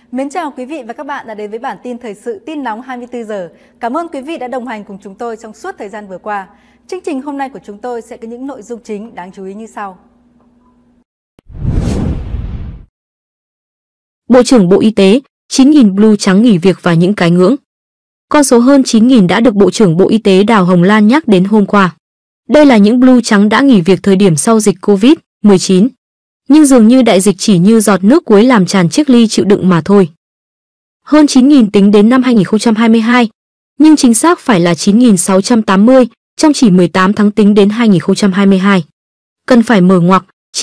Mến chào quý vị và các bạn đã đến với bản tin thời sự tin nóng 24 giờ. Cảm ơn quý vị đã đồng hành cùng chúng tôi trong suốt thời gian vừa qua. Chương trình hôm nay của chúng tôi sẽ có những nội dung chính đáng chú ý như sau. Bộ trưởng Bộ Y tế, 9.000 Blue trắng nghỉ việc và những cái ngưỡng. Con số hơn 9.000 đã được Bộ trưởng Bộ Y tế Đào Hồng Lan nhắc đến hôm qua. Đây là những Blue trắng đã nghỉ việc thời điểm sau dịch Covid-19. Nhưng dường như đại dịch chỉ như giọt nước cuối làm tràn chiếc ly chịu đựng mà thôi. Hơn 9.000 tính đến năm 2022, nhưng chính xác phải là 9.680 trong chỉ 18 tháng tính đến 2022. Cần phải mở ngoặc,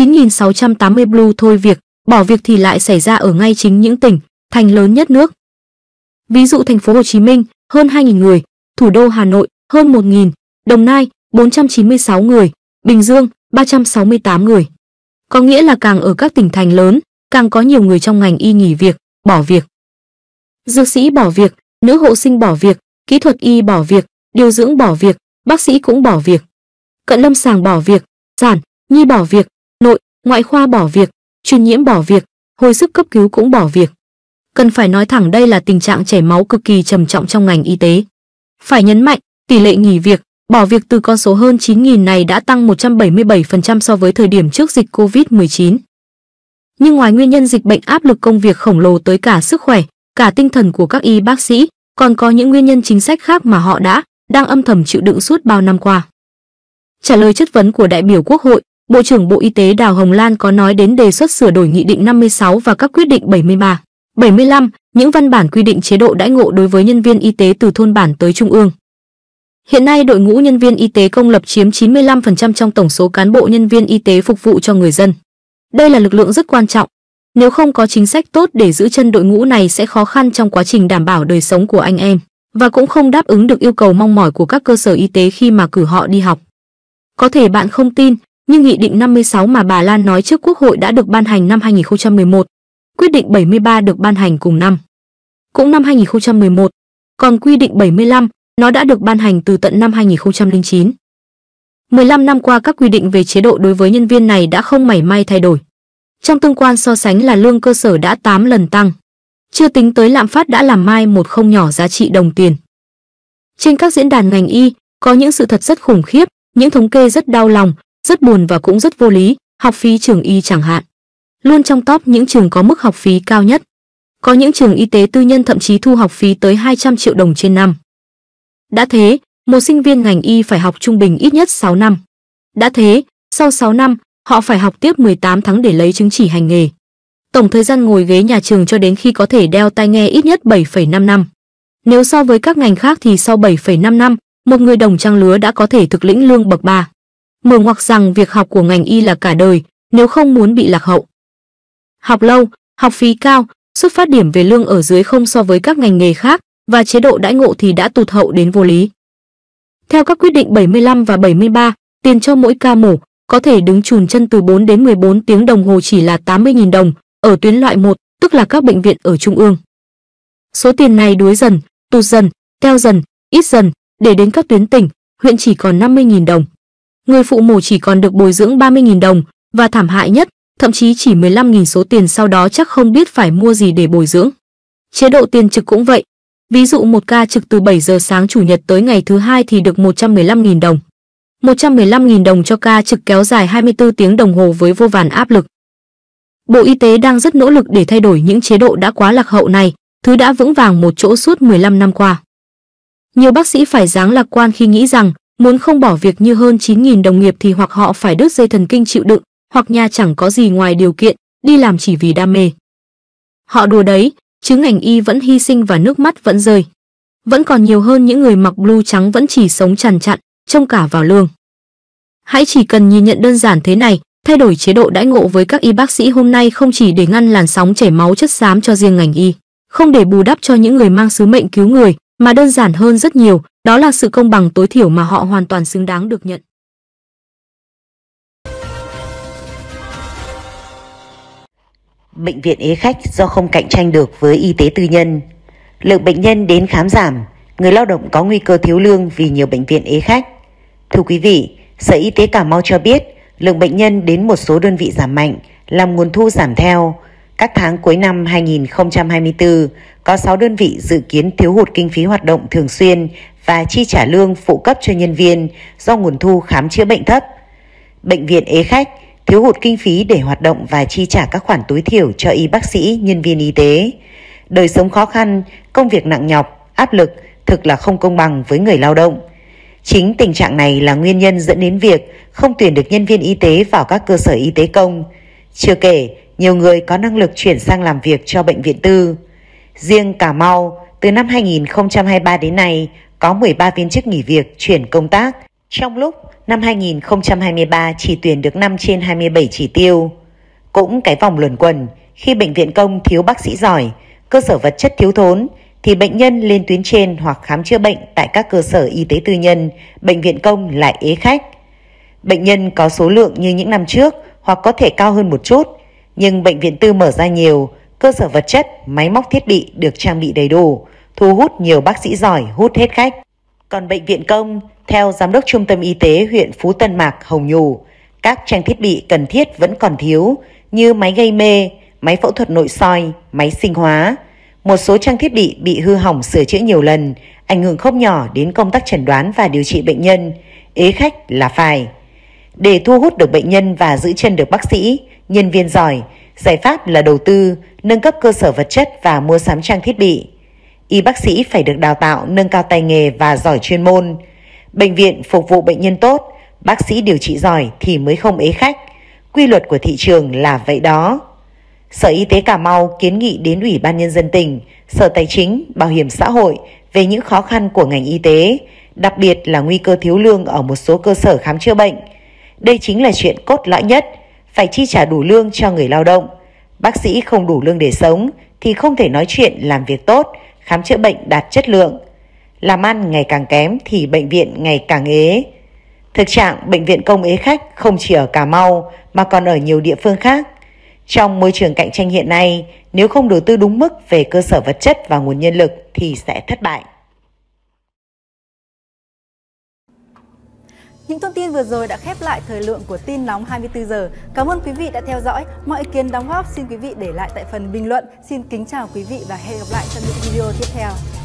9.680 Blue thôi việc, bỏ việc thì lại xảy ra ở ngay chính những tỉnh, thành lớn nhất nước. Ví dụ thành phố Hồ Chí Minh, hơn 2.000 người, thủ đô Hà Nội, hơn 1.000, Đồng Nai, 496 người, Bình Dương, 368 người. Có nghĩa là càng ở các tỉnh thành lớn, càng có nhiều người trong ngành y nghỉ việc, bỏ việc. Dược sĩ bỏ việc, nữ hộ sinh bỏ việc, kỹ thuật y bỏ việc, điều dưỡng bỏ việc, bác sĩ cũng bỏ việc. Cận lâm sàng bỏ việc, sản, nhi bỏ việc, nội, ngoại khoa bỏ việc, truyền nhiễm bỏ việc, hồi sức cấp cứu cũng bỏ việc. Cần phải nói thẳng đây là tình trạng chảy máu cực kỳ trầm trọng trong ngành y tế. Phải nhấn mạnh, tỷ lệ nghỉ việc, bỏ việc từ con số hơn 9.000 này đã tăng 177% so với thời điểm trước dịch Covid-19. Nhưng ngoài nguyên nhân dịch bệnh áp lực công việc khổng lồ tới cả sức khỏe, cả tinh thần của các y bác sĩ, còn có những nguyên nhân chính sách khác mà họ đang âm thầm chịu đựng suốt bao năm qua. Trả lời chất vấn của đại biểu Quốc hội, Bộ trưởng Bộ Y tế Đào Hồng Lan có nói đến đề xuất sửa đổi Nghị định 56 và các quyết định 73, 75, những văn bản quy định chế độ đãi ngộ đối với nhân viên y tế từ thôn bản tới trung ương. Hiện nay đội ngũ nhân viên y tế công lập chiếm 95% trong tổng số cán bộ nhân viên y tế phục vụ cho người dân. Đây là lực lượng rất quan trọng. Nếu không có chính sách tốt để giữ chân đội ngũ này sẽ khó khăn trong quá trình đảm bảo đời sống của anh em, và cũng không đáp ứng được yêu cầu mong mỏi của các cơ sở y tế khi mà cử họ đi học. Có thể bạn không tin, nhưng Nghị định 56 mà bà Lan nói trước Quốc hội đã được ban hành năm 2011. Quyết định 73 được ban hành cùng năm. Cũng năm 2011. Còn quy định 75, nó đã được ban hành từ tận năm 2009. 15 năm qua các quy định về chế độ đối với nhân viên này đã không mảy may thay đổi. Trong tương quan so sánh là lương cơ sở đã 8 lần tăng. Chưa tính tới lạm phát đã làm mai một không nhỏ giá trị đồng tiền. Trên các diễn đàn ngành y, có những sự thật rất khủng khiếp, những thống kê rất đau lòng, rất buồn và cũng rất vô lý, học phí trường y chẳng hạn. Luôn trong top những trường có mức học phí cao nhất. Có những trường y tế tư nhân thậm chí thu học phí tới 200 triệu đồng trên năm. Đã thế, một sinh viên ngành y phải học trung bình ít nhất 6 năm. Đã thế, sau 6 năm, họ phải học tiếp 18 tháng để lấy chứng chỉ hành nghề. Tổng thời gian ngồi ghế nhà trường cho đến khi có thể đeo tai nghe ít nhất 7,5 năm. Nếu so với các ngành khác thì sau 7,5 năm, một người đồng trang lứa đã có thể thực lĩnh lương bậc 3. Mở ngoặc rằng việc học của ngành y là cả đời, nếu không muốn bị lạc hậu. Học lâu, học phí cao, xuất phát điểm về lương ở dưới không so với các ngành nghề khác, và chế độ đãi ngộ thì đã tụt hậu đến vô lý. Theo các quyết định 75 và 73, tiền cho mỗi ca mổ, có thể đứng chùn chân từ 4 đến 14 tiếng đồng hồ chỉ là 80.000 đồng, ở tuyến loại 1, tức là các bệnh viện ở trung ương. Số tiền này đuối dần, tụt dần, teo dần, ít dần, để đến các tuyến tỉnh, huyện chỉ còn 50.000 đồng. Người phụ mổ chỉ còn được bồi dưỡng 30.000 đồng, và thảm hại nhất, thậm chí chỉ 15.000 số tiền sau đó chắc không biết phải mua gì để bồi dưỡng. Chế độ tiền trực cũng vậy. Ví dụ một ca trực từ 7 giờ sáng chủ nhật tới ngày thứ hai thì được 115.000 đồng. 115.000 đồng cho ca trực kéo dài 24 tiếng đồng hồ với vô vàn áp lực. Bộ Y tế đang rất nỗ lực để thay đổi những chế độ đã quá lạc hậu này, thứ đã vững vàng một chỗ suốt 15 năm qua. Nhiều bác sĩ phải dáng lạc quan khi nghĩ rằng muốn không bỏ việc như hơn 9.000 đồng nghiệp thì hoặc họ phải đứt dây thần kinh chịu đựng, hoặc nhà chẳng có gì ngoài điều kiện, đi làm chỉ vì đam mê. Họ đùa đấy, chứ ngành y vẫn hy sinh và nước mắt vẫn rơi. Vẫn còn nhiều hơn những người mặc blue trắng vẫn chỉ sống chằn chặn, trông cả vào lương. Hãy chỉ cần nhìn nhận đơn giản thế này, thay đổi chế độ đãi ngộ với các y bác sĩ hôm nay không chỉ để ngăn làn sóng chảy máu chất xám cho riêng ngành y, không để bù đắp cho những người mang sứ mệnh cứu người, mà đơn giản hơn rất nhiều, đó là sự công bằng tối thiểu mà họ hoàn toàn xứng đáng được nhận. Bệnh viện ế khách do không cạnh tranh được với y tế tư nhân. Lượng bệnh nhân đến khám giảm, người lao động có nguy cơ thiếu lương vì nhiều bệnh viện ế khách. Thưa quý vị, Sở Y tế Cà Mau cho biết lượng bệnh nhân đến một số đơn vị giảm mạnh, làm nguồn thu giảm theo. Các tháng cuối năm 2024, có 6 đơn vị dự kiến thiếu hụt kinh phí hoạt động thường xuyên và chi trả lương phụ cấp cho nhân viên do nguồn thu khám chữa bệnh thấp. Bệnh viện Ế Khách thiếu hụt kinh phí để hoạt động và chi trả các khoản tối thiểu cho y bác sĩ, nhân viên y tế. Đời sống khó khăn, công việc nặng nhọc, áp lực thực là không công bằng với người lao động. Chính tình trạng này là nguyên nhân dẫn đến việc không tuyển được nhân viên y tế vào các cơ sở y tế công. Chưa kể, nhiều người có năng lực chuyển sang làm việc cho bệnh viện tư. Riêng Cà Mau, từ năm 2023 đến nay, có 13 viên chức nghỉ việc chuyển công tác, trong lúc năm 2023 chỉ tuyển được 5 trên 27 chỉ tiêu. Cũng cái vòng luẩn quẩn, khi bệnh viện công thiếu bác sĩ giỏi, cơ sở vật chất thiếu thốn, thì bệnh nhân lên tuyến trên hoặc khám chữa bệnh tại các cơ sở y tế tư nhân, bệnh viện công lại ế khách. Bệnh nhân có số lượng như những năm trước hoặc có thể cao hơn một chút, nhưng bệnh viện tư mở ra nhiều, cơ sở vật chất, máy móc thiết bị được trang bị đầy đủ, thu hút nhiều bác sĩ giỏi hút hết khách. Còn bệnh viện công, theo Giám đốc Trung tâm Y tế huyện Phú Tân Mạc Hồng Nhù, các trang thiết bị cần thiết vẫn còn thiếu như máy gây mê, máy phẫu thuật nội soi, máy sinh hóa. Một số trang thiết bị hư hỏng sửa chữa nhiều lần, ảnh hưởng không nhỏ đến công tác chẩn đoán và điều trị bệnh nhân, ế khách là phải. Để thu hút được bệnh nhân và giữ chân được bác sĩ, nhân viên giỏi, giải pháp là đầu tư, nâng cấp cơ sở vật chất và mua sắm trang thiết bị. Y bác sĩ phải được đào tạo, nâng cao tay nghề và giỏi chuyên môn. Bệnh viện phục vụ bệnh nhân tốt, bác sĩ điều trị giỏi thì mới không ế khách. Quy luật của thị trường là vậy đó. Sở Y tế Cà Mau kiến nghị đến Ủy ban Nhân dân tỉnh, Sở Tài chính, Bảo hiểm xã hội về những khó khăn của ngành y tế, đặc biệt là nguy cơ thiếu lương ở một số cơ sở khám chữa bệnh. Đây chính là chuyện cốt lõi nhất, phải chi trả đủ lương cho người lao động. Bác sĩ không đủ lương để sống thì không thể nói chuyện làm việc tốt, khám chữa bệnh đạt chất lượng. Làm ăn ngày càng kém thì bệnh viện ngày càng ế. Thực trạng bệnh viện công ế khách không chỉ ở Cà Mau mà còn ở nhiều địa phương khác. Trong môi trường cạnh tranh hiện nay, nếu không đầu tư đúng mức về cơ sở vật chất và nguồn nhân lực thì sẽ thất bại. Những thông tin vừa rồi đã khép lại thời lượng của tin nóng 24 giờ. Cảm ơn quý vị đã theo dõi. Mọi ý kiến đóng góp xin quý vị để lại tại phần bình luận. Xin kính chào quý vị và hẹn gặp lại trong những video tiếp theo.